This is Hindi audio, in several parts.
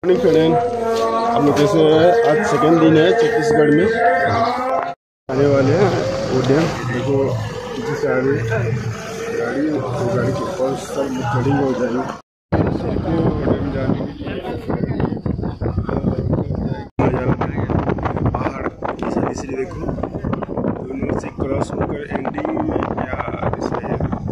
फ्रेंड, हम लोग जैसे आज सेकेंड दिन है छत्तीसगढ़ में आने वाले हैं वो डैम। देखो पीछे से आ रही गाड़ी के ऊपर सब चढ़ी हो जाएगी डैम जाने के लिए। पहाड़ इसलिए देखो दोनों से क्रॉस होकर एंडिंग में क्या इसलिए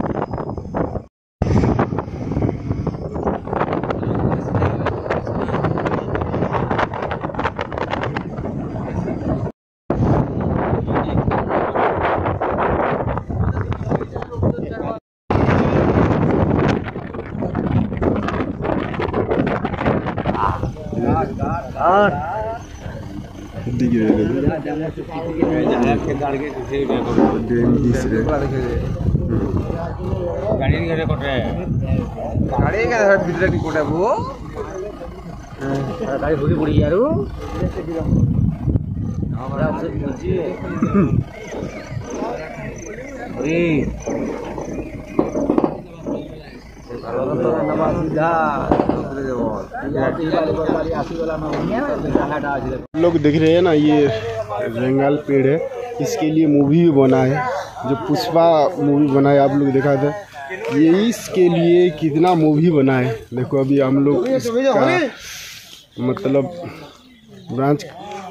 लोग देख रहे हैं ना, ये रेंगाल पेड़ है, इसके लिए मूवी भी बना है। जो पुष्पा मूवी बना है आप लोग देखा था, ये इसके लिए कितना मूवी बना है। देखो अभी हम लोग इसका मतलब ब्रांच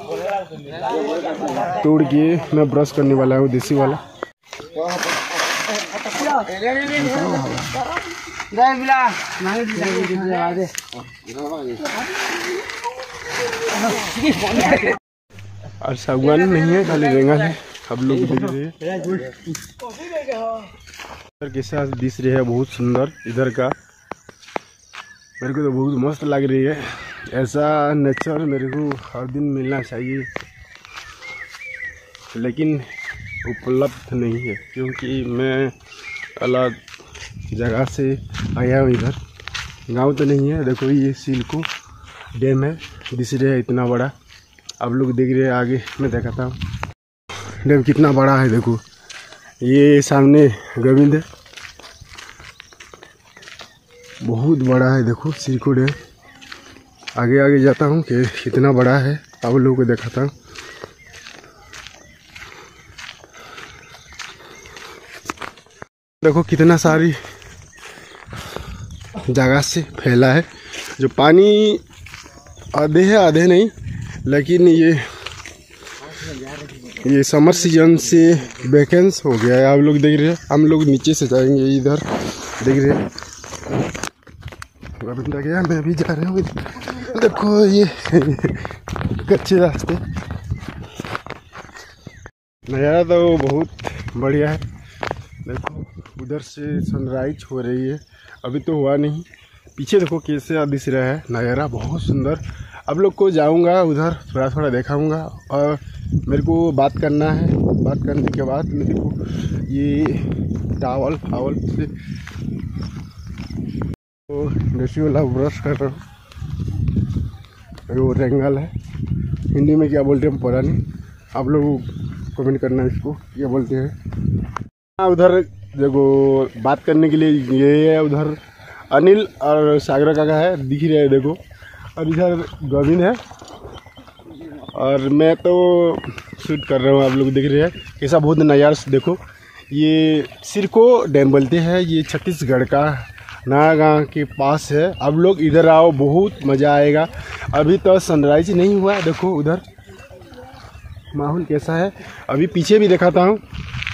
तोड़ के मैं ब्रश करने वाला हूँ, देसी वाला। और सागवान नहीं है, खाली रेंगल है। अब लोग देख रहे हैं के साथ दिख रहे है, बहुत सुंदर इधर का। मेरे को तो बहुत मस्त लग रही है। ऐसा नेचर मेरे को हर दिन मिलना चाहिए, लेकिन उपलब्ध नहीं है क्योंकि मैं अलग जगह से आया हूँ। इधर गांव तो नहीं है। देखो ये सिल्को डैम है, दिख रहा है इतना बड़ा। आप लोग देख रहे हैं, आगे मैं दिखाता हूँ डैम कितना बड़ा है। देखो ये सामने गोविंद है, बहुत बड़ा है। देखो सिल्को डैम। आगे आगे जाता हूँ कि कितना बड़ा है, आप लोगों को दिखाता हूँ। देखो कितना सारी जगह से फैला है। जो पानी आधे है आधे नहीं, लेकिन ये समर सीजन से वैकेंस हो गया है। आप लोग देख रहे हैं, हम लोग नीचे से जाएंगे। इधर देख रहे हैं गोविंदा गया, मैं भी जा रहा हूँ। देखो ये कच्चे रास्ते, नज़ारा तो बहुत बढ़िया है। देखो उधर से सनराइज हो रही है, अभी तो हुआ नहीं। पीछे देखो कैसे दिख रहा है नज़ारा, बहुत सुंदर। अब लोग को जाऊंगा उधर, थोड़ा थोड़ा दिखाऊंगा। और मेरे को बात करना है, बात करने के बाद मैं देखो ये टावल से तो देसी वाला ब्रश कर रहा हूँ। वो रेंगल है, हिंदी में क्या बोलते हैं पता नहीं, आप लोग कमेंट करना इसको क्या बोलते हैं। उधर देखो बात करने के लिए ये है, उधर अनिल और सागर काका है, दिख रहे हैं देखो। और इधर गोविंद है और मैं तो शूट कर रहा हूँ। आप लोग देख रहे हैं कैसा बहुत नज़ारा। देखो ये सिरको डैम बोलते हैं, ये छत्तीसगढ़ का नागांव के पास है। अब लोग इधर आओ, बहुत मज़ा आएगा। अभी तो सनराइज नहीं हुआ है। देखो उधर माहौल कैसा है। अभी पीछे भी दिखाता हूँ,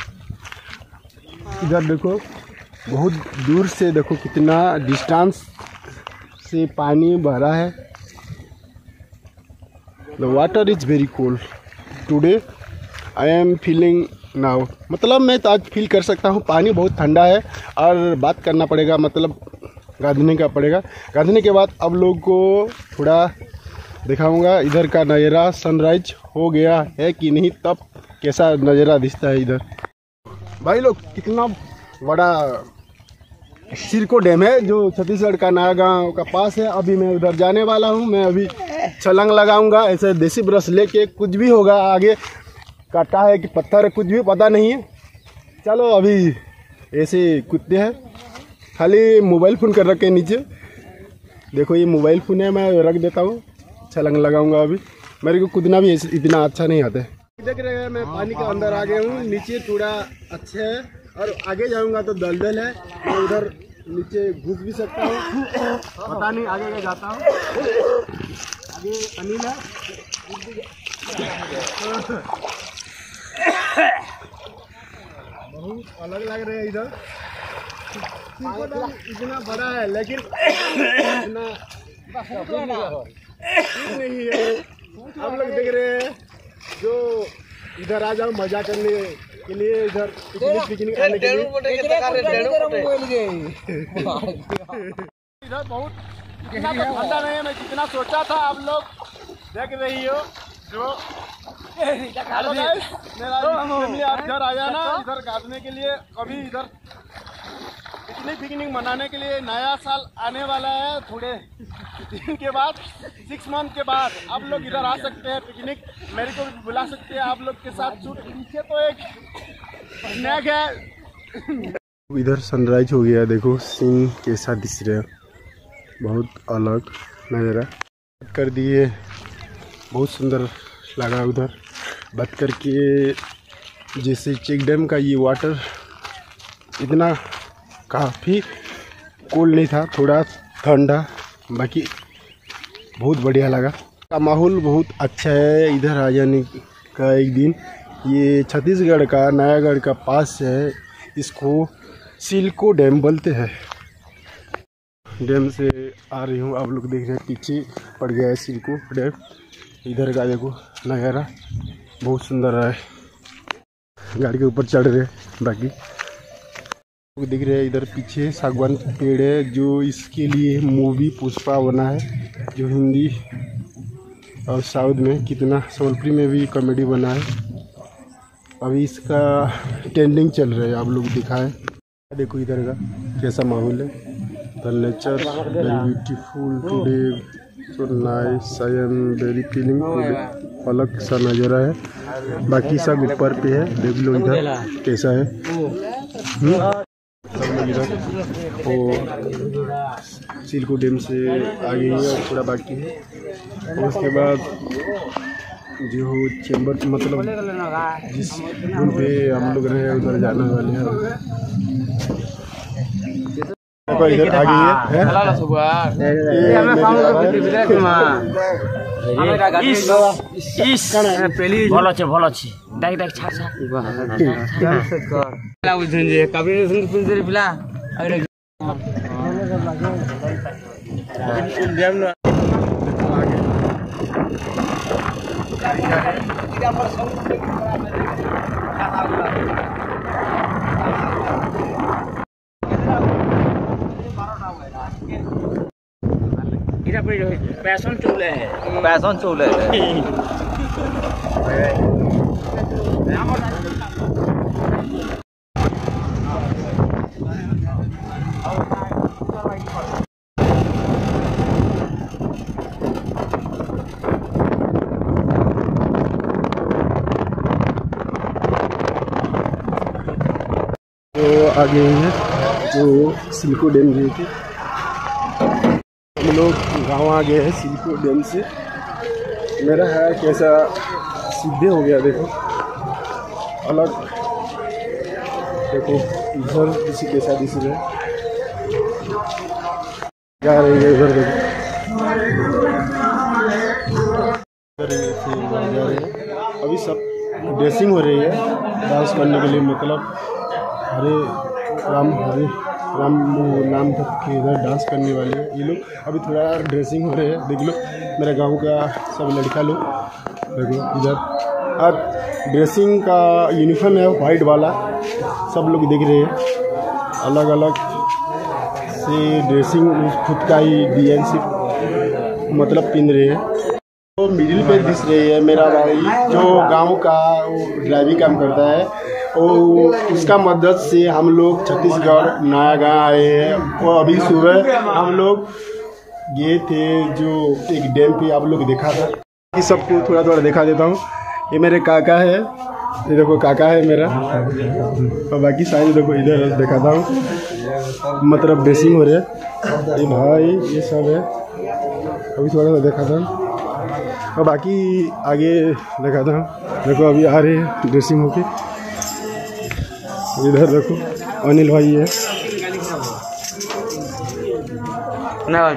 इधर देखो बहुत दूर से देखो कितना डिस्टेंस से पानी भरा है। The water is very cold today, I am feeling now. मतलब मैं तो आज फील कर सकता हूँ, पानी बहुत ठंडा है। और बात करना पड़ेगा, मतलब गाधने का पड़ेगा। गाधने के बाद अब लोग को थोड़ा दिखाऊंगा इधर का नज़ारा। सनराइज हो गया है कि नहीं, तब कैसा नज़ारा दिखता है इधर। भाई लोग कितना बड़ा सिरको डैम है जो छत्तीसगढ़ का नागांव का पास है। अभी मैं उधर जाने वाला हूँ। मैं अभी छलांग लगाऊंगा, ऐसे देसी ब्रश लेके। कुछ भी होगा, आगे काटा है कि पत्थर है, कुछ भी पता नहीं है। चलो अभी ऐसे कूदते हैं। खाली मोबाइल फ़ोन कर रखे नीचे। देखो ये मोबाइल फ़ोन है, मैं रख देता हूँ, छलांग लगाऊंगा। अभी मेरे को कूदना भी इतना अच्छा नहीं आता है। देख रहे हैं मैं पानी के अंदर आ गया हूँ। नीचे थोड़ा अच्छा है और आगे जाऊंगा तो दलदल है। मैं उधर नीचे घुस भी सकता हूँ, पता नहीं आगे क्या जाता हूँ। आगे अनिल है, बहुत अलग लग रहे हैं इधर। इतना बड़ा है लेकिन इतना नहीं है। आप लोग देख रहे हैं जो इधर आ जाओ मजा करने के लिए, इधर पिकनिक आने के लिए। इधर बहुत इतना तो ठंडा नहीं है मैं जितना सोचा था। आप लोग देख रही हो जो मेरा फैमिली आप इधर आ जाना, इधर गाजने के लिए। कभी इधर पिकनिक मनाने के लिए नया साल आने वाला है, थोड़े दिन के बाद, 6 मंथ के बाद आप लोग इधर आ सकते हैं पिकनिक। मेरे को भी बुला सकते हैं आप लोग के साथ शूट। पीछे तो एक स्नैक है। इधर सनराइज हो गया, देखो सीन कैसा दिख रहा है, बहुत अलग नज़ारा कर दिए, बहुत सुंदर लगा। उधर बात करके जैसे चेक डैम का ये वाटर इतना काफ़ी कोल्ड नहीं था, थोड़ा ठंडा, बाकी बहुत बढ़िया लगा। का माहौल बहुत अच्छा है इधर आ जाने का एक दिन। ये छत्तीसगढ़ का नयागढ़ का पास है, इसको सिल्को डैम बोलते हैं। डैम से आ रही हूँ, आप लोग देख रहे हैं पीछे पड़ गया है सिल्को डैम। इधर का देखो नज़ारा बहुत सुंदर है। गाड़ी के ऊपर चढ़ रहे, बाकी दिख रहे हैं इधर पीछे सागवान पेड़ है, जो इसके लिए मूवी पुष्पा बना है, जो हिंदी और साउथ में कितना, सोनपुरी में भी कॉमेडी बना है। अभी इसका ट्रेंडिंग चल रहा है, आप लोग दिखाएं। देखो इधर का कैसा माहौल है। The nature very beautiful today, so nice, I am very feeling today. अलग सा नज़ारा है, बाकी सब ऊपर पे है। देख लो इधर कैसा है। सब लोग इधर वो सिल्को डैम से आगे है और थोड़ा बाकी है। और उसके बाद जो चैम्बर मतलब जिस रूम पे हम लोग रहे उधर जाने वाले हैं। इधर आ गई है ଭଲ ଅଛି ଭଲ ଅଛି ଡାକି ଡାକି ଛାଡ ଛାଡ ବୁଝୁଛନ୍ତି ଯେ କାବିରି ପିଲା पैसन चूल्हे है, पैसन चूल्हे जो आगे हैं जो सिल्को डैम गए थे। हम लोग गाँव आ गए हैं सिल्को डैम से। मेरा है कैसा सीधे हो गया, देखो अलग। देखो इधर किसी कैसा दिख रहा है, जा रही है इधर। देखो जा रहे हैं, अभी सब ड्रेसिंग हो रही है डांस करने के लिए। मतलब हरे राम नाम तक के इधर डांस करने वाले हैं ये लोग। अभी थोड़ा ड्रेसिंग हो रहे हैं, देख लो मेरे गांव का सब लड़का लोग। देखो इधर और ड्रेसिंग का यूनिफॉर्म है वाइट वाला, सब लोग देख रहे हैं अलग अलग से ड्रेसिंग खुद का ही डिजाइन से मतलब पहन रहे हैं। तो मिडिल पे दिख रही है मेरा भाई जो गांव का ड्राइविंग काम करता है, और उसका मदद से हम लोग छत्तीसगढ़ नयागढ़ आए हैं। और अभी सुबह हम लोग गए थे जो एक डैम पे, आप लोग देखा था। इस सबको थोड़ा थोड़ा दिखा देता हूँ। ये मेरे काका है, ये देखो काका है मेरा। और बाकी सारे देखो इधर दिखाता हूँ, मतलब बेसिंग हो रहे है। ये भाई ये सब है, अभी थोड़ा सा दिखाता हूँ और बाकी आगे दिखाता हूँ। देखो अभी आ रहे हैं ड्रेसिंग होके। इधर देखो अनिल भाई है। हाँ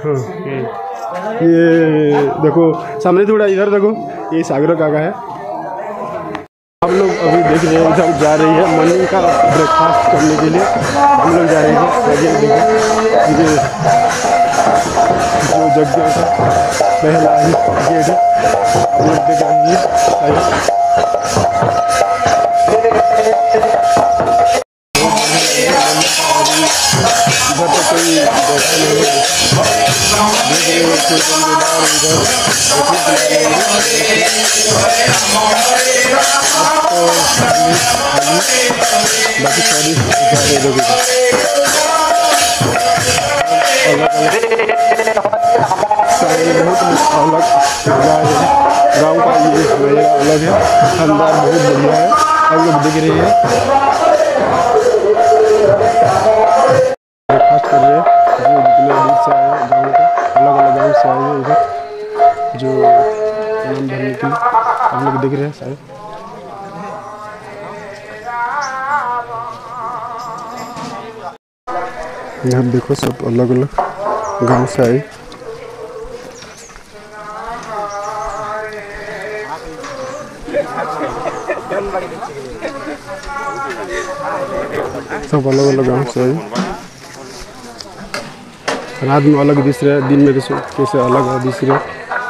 ये देखो सामने थोड़ा इधर देखो, ये सागर काका है। हम लोग अभी देख रहे हैं इधर जा रही है मॉर्निंग का ब्रेकफास्ट करने के लिए। हम लोग जा रहे हैं, ये देखो ये जो जगह का पहला ही गेट है, हम लोग देख रहे हैं। इधर तो कोई बैठा नहीं है, बाकी सारी बहुत अलग गाँव का ये नज़ारा अलग है, शानदार बहुत बढ़िया है। हम लोग दिख रही है ब्रेकफास्ट कर रहे हैं, जो जितने दूर से आए हैं गाँव का, अलग अलग गाँव से आए हैं इधर जो नाम भरने के लिए। हम लोग दिख रहे हैं सारे। यहाँ देखो सब अलग अलग गांव से आए। सब अलग अलग गांव से आए। रात में अलग दिख रहे हैं, दिन में कैसे अलग है दिख रहे।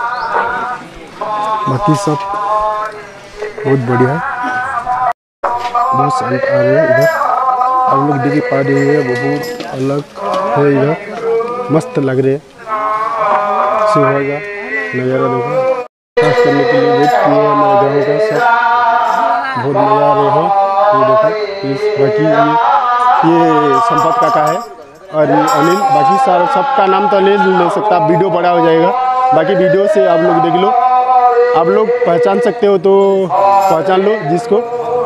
बाकी सब बहुत बढ़िया है, बहुत शांत आ रहे हैं इधर। हम लोग देख पा रहे हैं बहुत अलग है इधर, मस्त लग रहे हैं। सुबह का नज़ारा देखो, खास करने के लिए वेट किए हैं हमारे गाँव का सब, बहुत मज़ा आ रहे हैं। ये देखो बाकी ये संपत काका है और ये अनिल। बाकी सारा सबका नाम तो ले सकता, वीडियो बड़ा हो जाएगा। बाकी वीडियो से आप लोग देख लो, आप लोग पहचान सकते हो तो पहचान लो जिसको।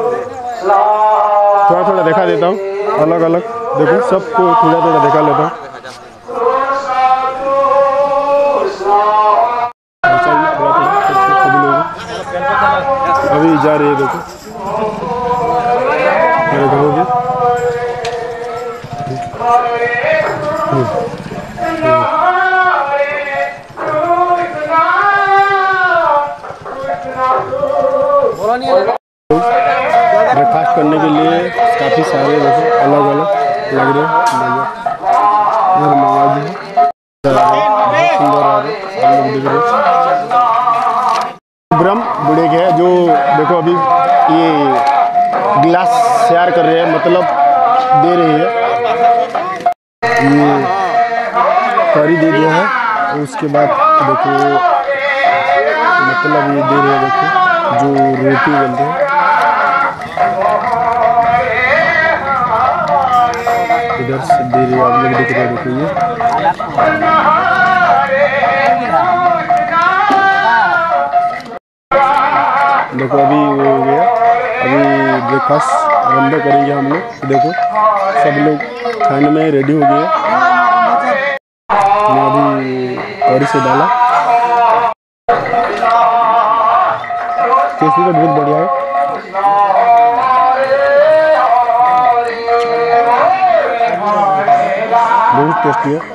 थोड़ा थोड़ा दिखा देता हूँ अलग अलग, देखो सबको थोड़ा थोड़ा दिखा लेता हूँ। अभी जा रही है देखो मेरे गाँव की। ब्रेकफास्ट करने के लिए काफ़ी सारे देखो अलग अलग लग रहे हैं। इधर मामा जी है, सुंदर आ रहे हम लोग दिख रहे। ब्रह्म बुढ़े के है जो देखो अभी ये गिलास शेयर कर रहे हैं, मतलब दे रही है। ये करी दे दिया है, उसके बाद देखो मतलब ये दे रहे हैं, देखो जो रोटी बनते हैं इधर से दे रही है। आप लोग दिख रहे हैं देखो ये देखो अभी वो हो गया। अभी ब्रेकफास्ट आरम्भ करेंगे हम लोग। देखो सब लोग खाने में रेडी हो गए। मैं अभी कड़ी से डाला, टेस्टी तो बहुत बढ़िया है। बहुत टेस्टी है।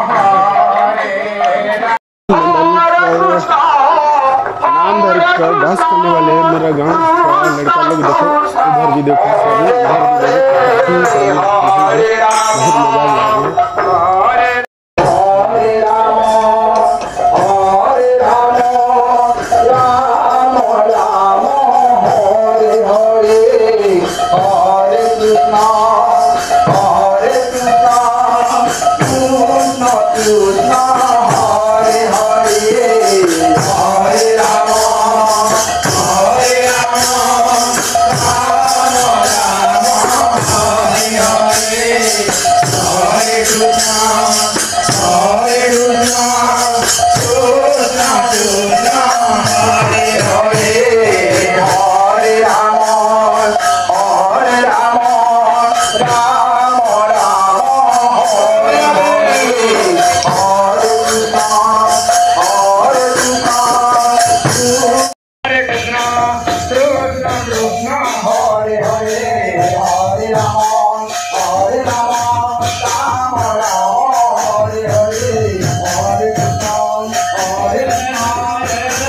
नाम भर कर डांस करने वाले हैं मेरा गांव का लड़का लोग। देखो इधर भी देखो, सभी इधर भी देखो, बहुत मजा आ रहा है। Hare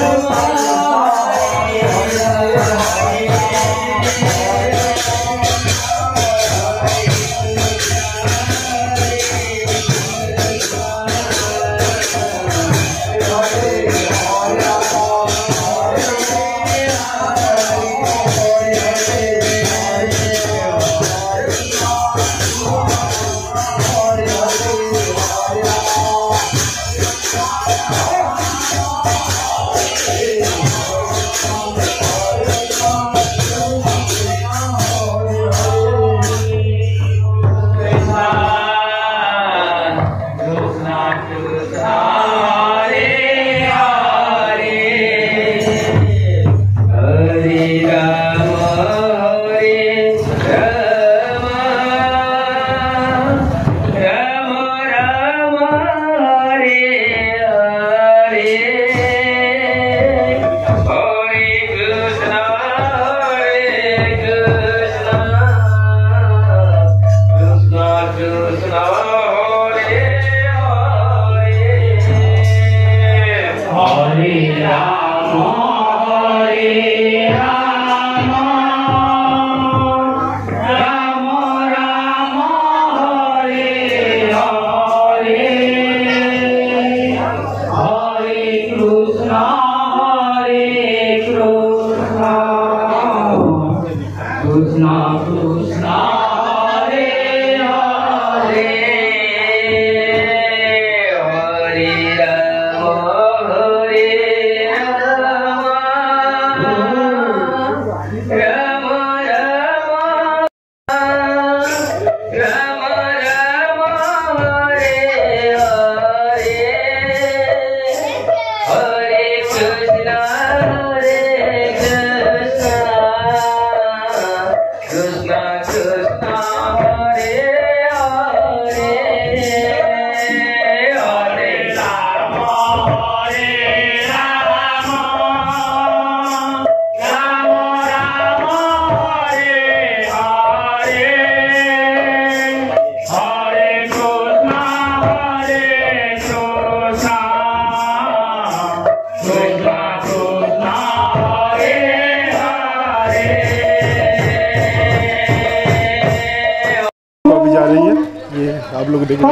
आप लोग देखें।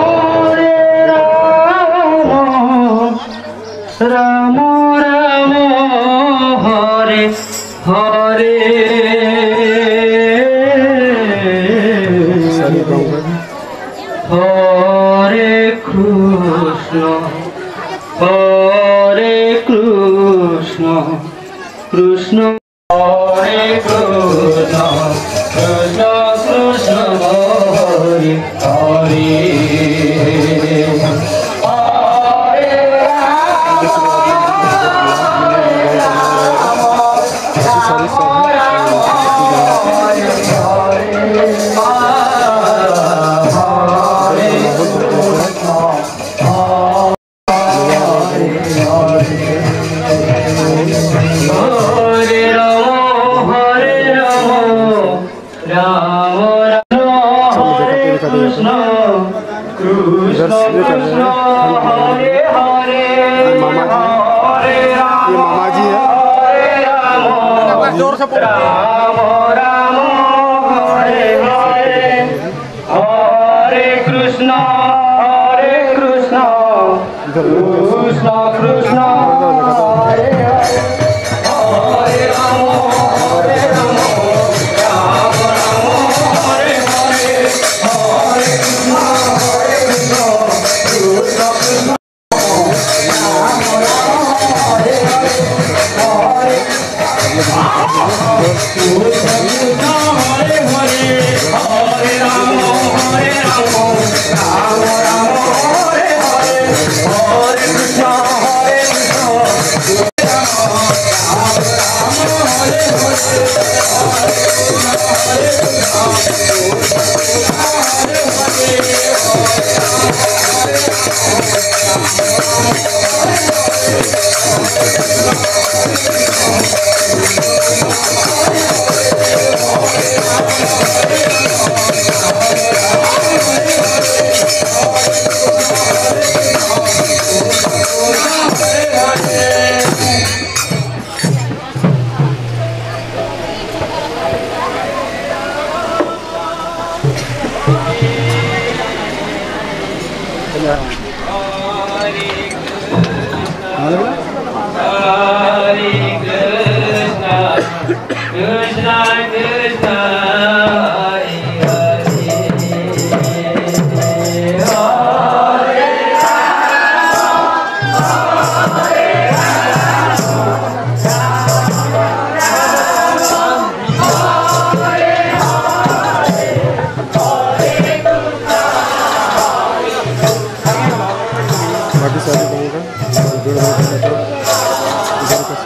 राम राम हरे हरे हरे कृष्ण कृष्ण हरे कृष्ण कृष्ण कृष्ण हरे हरे राम राम हरे हरे हरे कृष्ण कृष्ण कृष्ण हरे हरे हरे राम राम राम हरे हरे हरे कृष्ण कृष्ण कृष्ण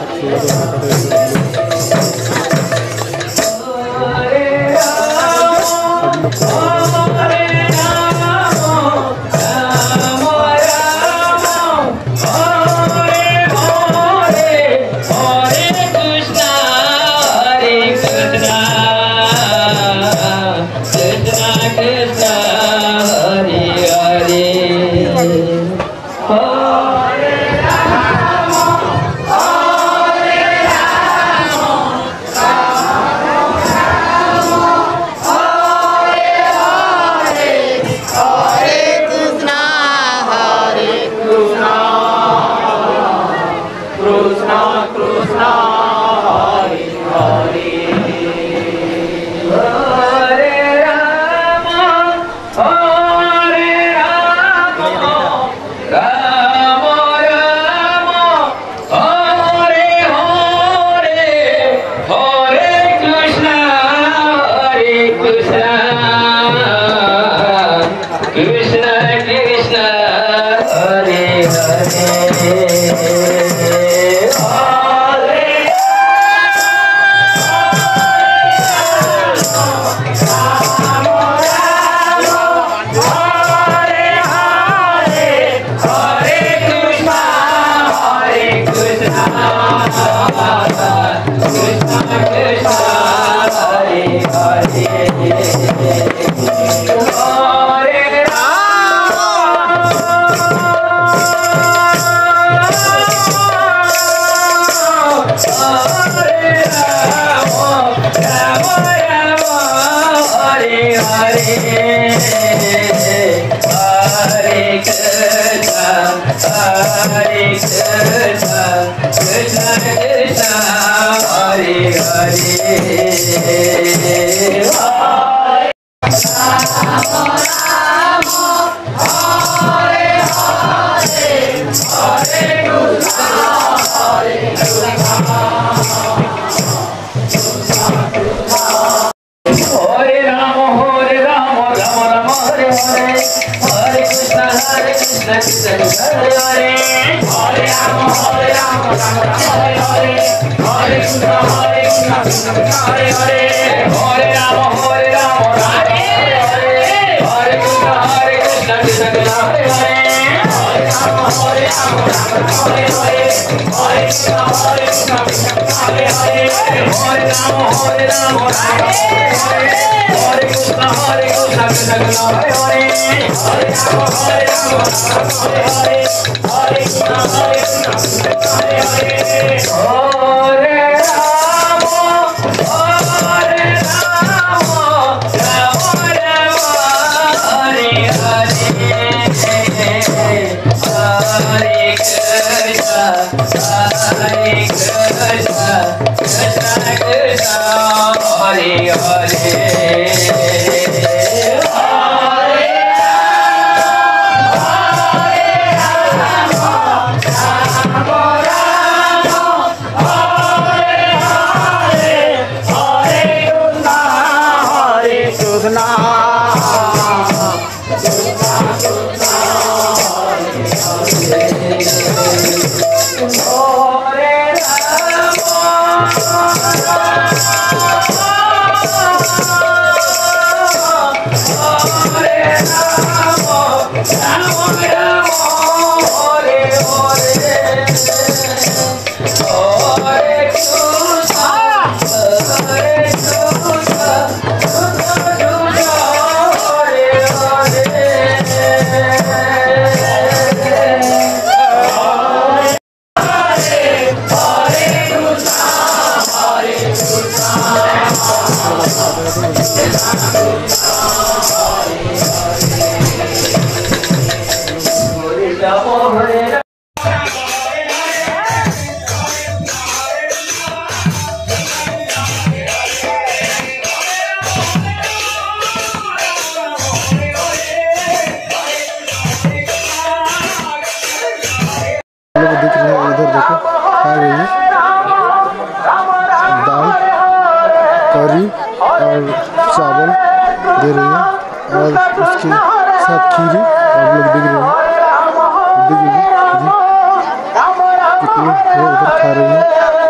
करी और चावल दे रही है और उसके साथ खीरी आप लोग देख रहे हैं, देखिए जी कितने उधर खा रहे हैं।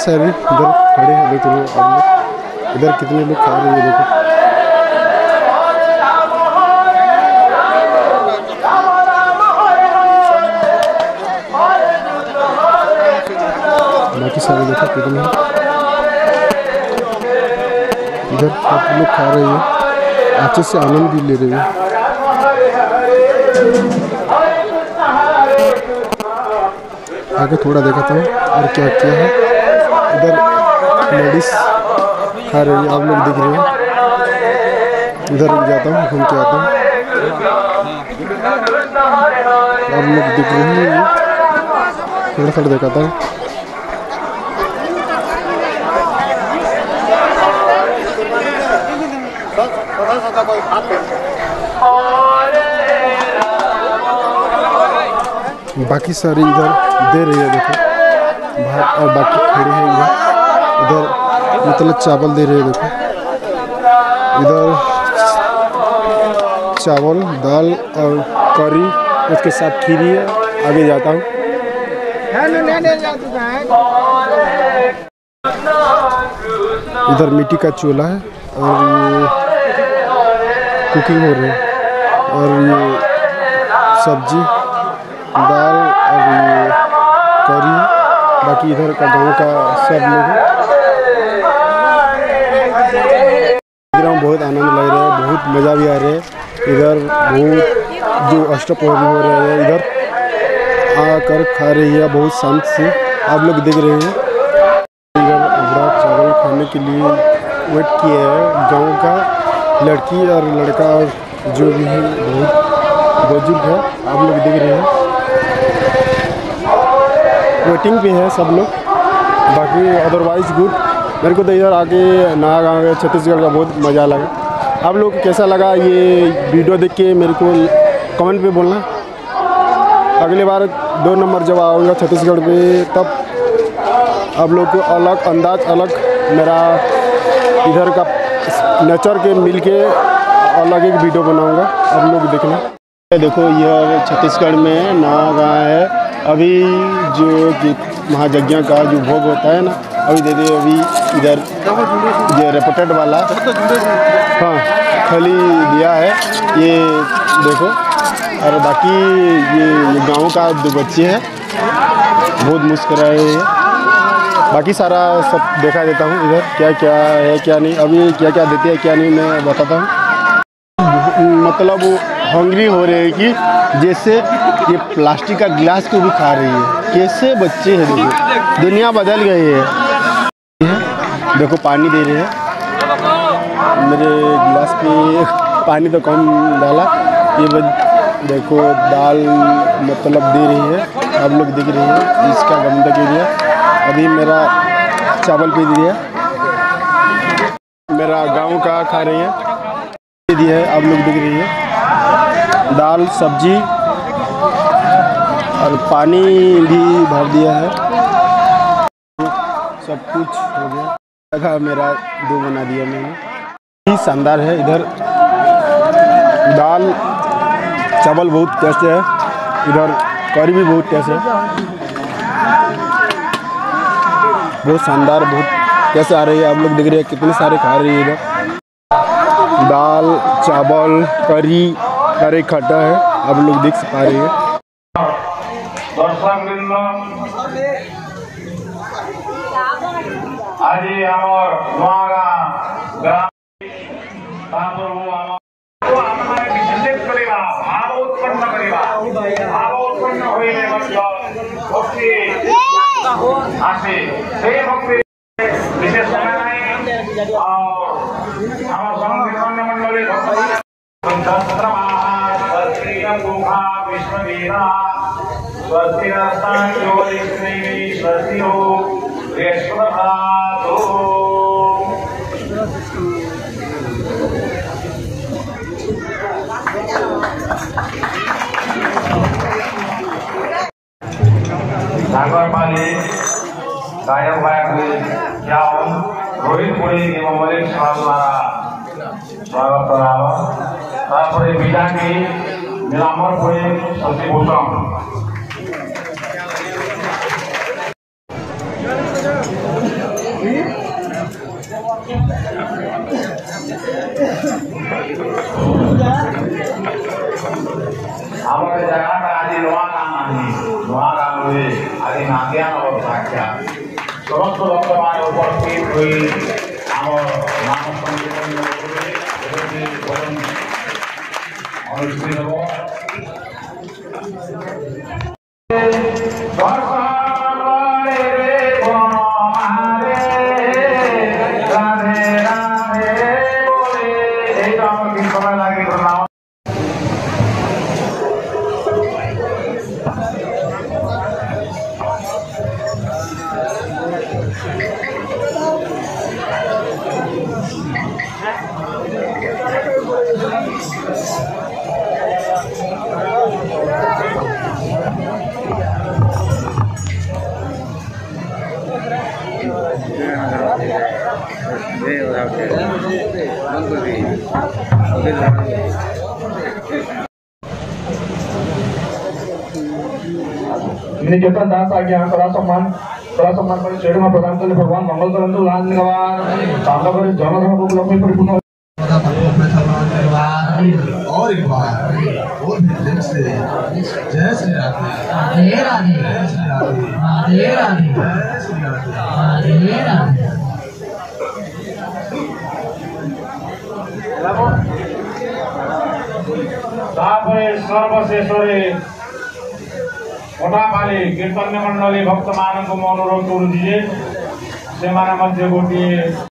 सारे इधर खड़े हैं, देख लो आप लोग इधर कितने लोग खा रहे हैं, देखो। बाकी सारे देखो कितने इधर सब लोग खा रहे हैं, अच्छे से आनंद भी ले रहे हैं। आगे थोड़ा देखा था और क्या क्या है, इधर लेडीज खा रही है, आप लोग देख रहे हैं। इधर जाता हूँ, घूम के आता हूँ, आप लोग देख रहे हैं, थोड़ा थोड़ा दिखाता हूँ। बाकी सारे इधर दे रही है, देखो भात, और बाकी खड़े हैं इधर मतलब चावल दे रहे हैं, देखो इधर चावल दाल और करी, उसके साथ खीरी है। आगे जाता हूँ, इधर मिट्टी का चूल्हा है और ये कुकिंग हो रही है, और ये सब्जी दाल और ये करी, बाकी इधर का गांव का सब लोग हैं। बहुत आनंद लग रहा है, बहुत मज़ा भी आ रहा है। इधर बहुत जो अष्टप्रहरी हो रहा है, इधर आकर खा रही है बहुत शांत से, आप लोग देख रहे हैं। इधर अबड़ा चावल खाने के लिए वेट किया है, गांव का लड़की और लड़का और जो भी है बहुत बुजुर्ग है, आप लोग देख रहे हैं। वेटिंग पे है सब लोग, बाकी अदरवाइज गुड। मेरे को तो इधर आके नागांव छत्तीसगढ़ का बहुत मज़ा लगा। आप लोग को कैसा लगा ये वीडियो देख के मेरे को कमेंट पे बोलना। अगले बार 2 नंबर जब आऊँगा छत्तीसगढ़ पे, तब आप लोग को अलग अंदाज, अलग मेरा इधर का नेचर के मिल के अलग एक वीडियो बनाऊँगा, आप लोग देखना। देखो यह छत्तीसगढ़ में नागांव है। अभी जो महायज्ञ का जो भोग होता है ना, अभी दे दे, अभी इधर ये रेपोटेड वाला हाँ खली दिया है, ये देखो। और बाकी ये गांव का 2 बच्चे हैं, बहुत मुस्कुराए हैं। बाकी सारा सब देखा देता हूँ इधर क्या क्या है क्या नहीं, अभी क्या क्या देते हैं क्या नहीं मैं बताता हूँ। मतलब वो हंग्री हो रहे हैं कि जैसे ये प्लास्टिक का गिलास को भी खा रही है। कैसे बच्चे हैं, देखो दुनिया बदल गई है। देखो पानी दे रहे हैं, मेरे गिलास पे पानी तो कम डाला। ये देखो दाल मतलब दे रही है, आप लोग देख रहे हैं। इसका गंदा एरिया अभी मेरा चावल पे दिया, मेरा गांव का खा रही है, दिया है आप लोग देख रही है। दाल सब्जी और पानी भी भर दिया है, सब कुछ हो गया। देखा मेरा 2 बना दिया मैंने, शानदार है। इधर दाल चावल बहुत टेस्ट है, इधर करी भी बहुत टेस्ट है, बहुत शानदार, बहुत कैसे आ रही है। आप लोग देख रहे हैं कितने सारे खा रही है। इधर दाल चावल करी और एक खट्टा है, आप लोग देख पा रहे हैं। आज भाव उत्पन्न विशेष नागरपाली गायक यावं रोहित पुणे एवं मलिक द्वारा स्वागत करावा। बिजाकी नीलांबर पुणे शशिभूषण ଆମର ଜାଗାଟା ଆଜି ନୂଆ ଗାଁ ନାହିଁ ନୂଆ ଗାଁରେ ଆଜି ନାଦିଆ ନବ ସାକ୍ଷା ସମସ୍ତ ଭକ୍ତମାନେ ଉପସ୍ଥିତ ହୋଇ ଆମ ନାମ ସଂକୀର୍ତ୍ତନ ଅନୁଷ୍ଠିତ ହେବ निकेतन दास आगे यहाँ कड़ा सम्मान पर श्रेणी में प्रदान करने भगवान मंगल करंतु लाल निगवान सामना पर जनधर्म को लक्ष्मी परिपूर्ण और एक बार और भी दिल से जय श्री राधे राधे जय श्री राधे राधे राधे जय श्री राधे राधे राधे सर्वशेषरे मोटापाली कीर्तन्य मंडली भक्त मान को अनुरोध करुचे से गोटे